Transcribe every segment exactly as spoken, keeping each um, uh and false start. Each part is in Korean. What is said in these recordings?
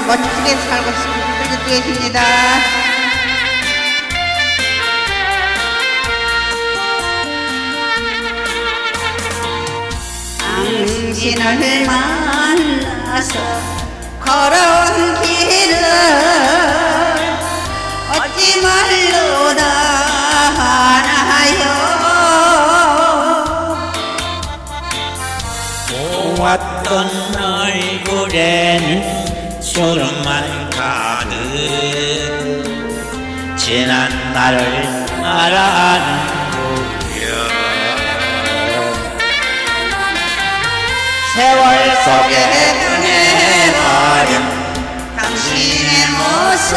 멋지게 살고 싶은 분들도 계십니다. 당신을 만나서 걸어온 길을 어찌 말로 다 하나요. 보았던 얼굴에는 주름만 가득 지난 날을 말하는구려. 세월 속에 변해버린 당신의 모습,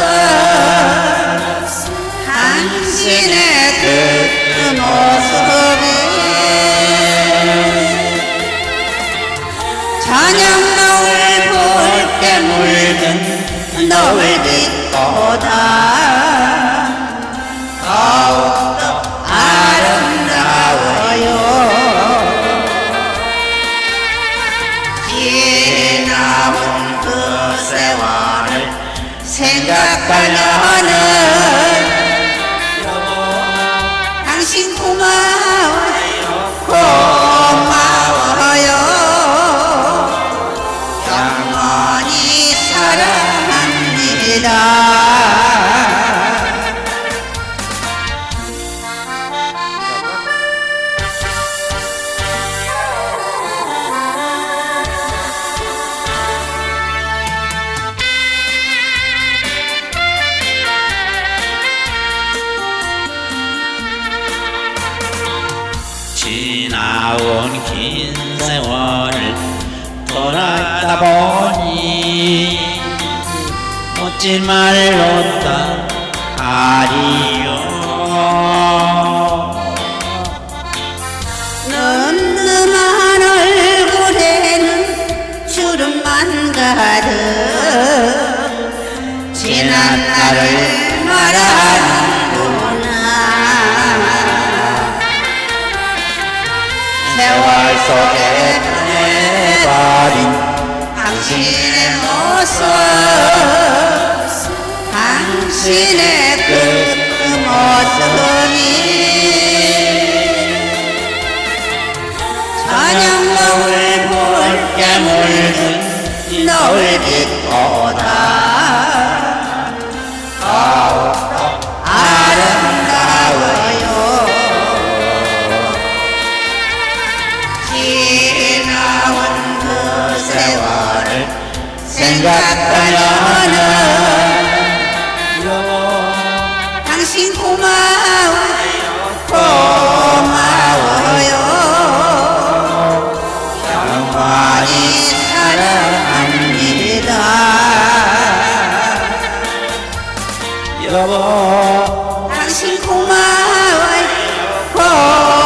당신의 그 모습이 저녁 노을 붉게 물든 노을빛보다 더욱더 아름다워요. 지나온 그 세월을 생각하면은 당신 고마워요, 고마워요. 영원히 사랑합니다. 지나온 긴 세월을 돌아다 보니 멋진 말로 다 하리요. 늠름한 얼굴에는 주름만 가득 지난 날을 말하는구나. 세월 속에 변해버린 당신의 모습, 당신의 그 모습이 저녁 노을 붉게 물든 노을빛보다 더욱더 아름다워요. 지나온 그 세월을 생각하면은 당신 고마워요, 고마워요. 영원히 사랑합니다. 여보, 당신 고마워요, 고마워요.